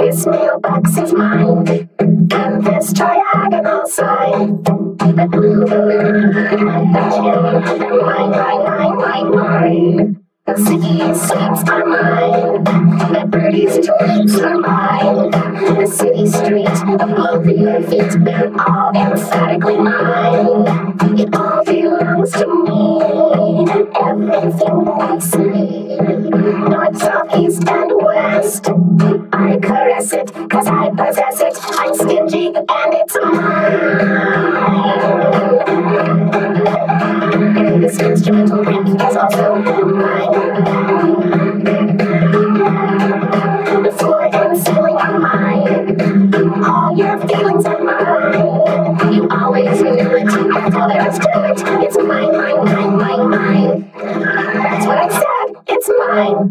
This mailbox is mine, and this triagonal sign, the blue balloon, the hill, they're mine. The city-streets are mine, the birdies' tweets are mine. The city streets above your feet, they're all emphatically mine. It all belongs to me, and everything that I see, north, south, east, and west, I caress it, cause I possess it. I'm stingy, and it's mine. This instrumental riff is also mine. The floor and ceiling are mine. All your feelings are mine. You always knew it, that's all there is to it. It's mine. That's what I said, it's mine.